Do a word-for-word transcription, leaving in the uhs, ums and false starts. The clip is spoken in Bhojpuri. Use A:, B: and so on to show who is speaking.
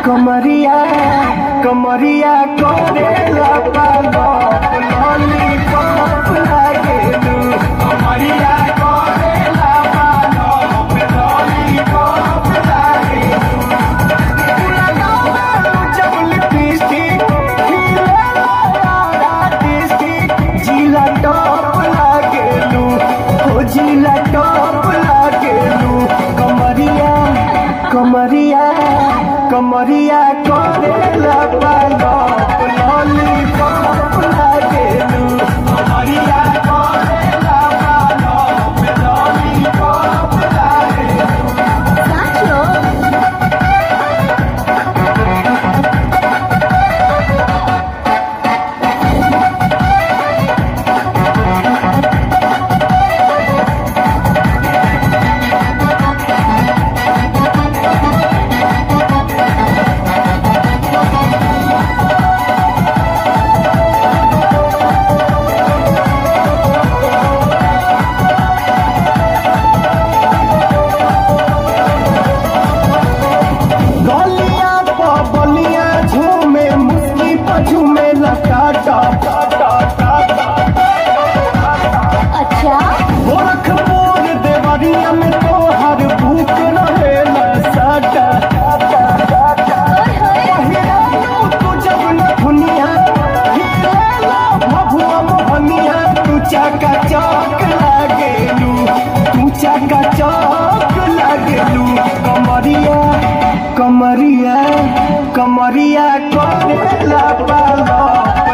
A: कमरिया कमरिया करेला पालक लॉलीपॉप लागेलू कमरिया करेला पालक लॉलीपॉप लागेलू जब लिपस्टिक जिला टॉप लागेलू हो जिला टॉप लागेलू कमरिया कमरिया कमरिया करेला पालक लॉलीपॉप लागेलू कमरिया करेला पालक लॉलीपॉप लागेलू
B: साचो अच्छा
A: गोरखपुर देवरिया में तो हर भूख रहेला साटा तू जब न दुनिया हिलेला भभुआ मोहनिया तू चाका चौक लागेलू तू चाका चौक लागेलू कमरिया कमरिया कमरिया करेला पालक